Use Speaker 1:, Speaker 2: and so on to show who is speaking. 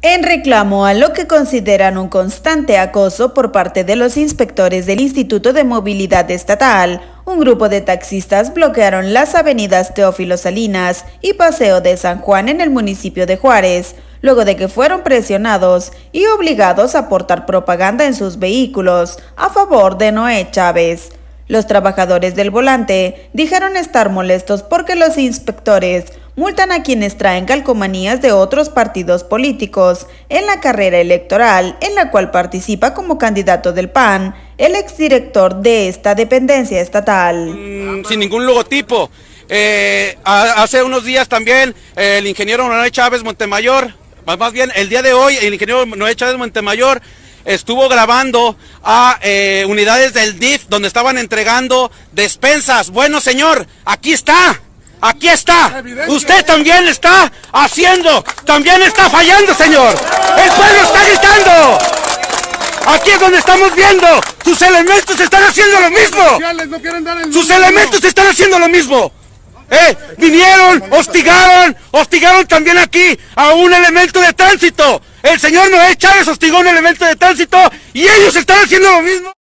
Speaker 1: En reclamo a lo que consideran un constante acoso por parte de los inspectores del Instituto de Movilidad Estatal, un grupo de taxistas bloquearon las avenidas Teófilo Salinas y Paseo de San Juan en el municipio de Juárez, luego de que fueron presionados y obligados a portar propaganda en sus vehículos a favor de Noé Chávez. Los trabajadores del volante dijeron estar molestos porque los inspectores multan a quienes traen calcomanías de otros partidos políticos en la carrera electoral en la cual participa como candidato del PAN el exdirector de esta dependencia estatal.
Speaker 2: Sin ningún logotipo. Hace unos días también el ingeniero Noé Chávez Montemayor, más bien el día de hoy el ingeniero Noé Chávez Montemayor estuvo grabando a unidades del DIF donde estaban entregando despensas. Bueno, señor, aquí está. Aquí está, usted también está haciendo, también está fallando, señor. El pueblo está gritando. Aquí es donde estamos viendo, sus elementos están haciendo lo mismo. Sus elementos están haciendo lo mismo. Vinieron, hostigaron también aquí a un elemento de tránsito. El señor Noé Chávez hostigó a un elemento de tránsito y ellos están haciendo lo mismo.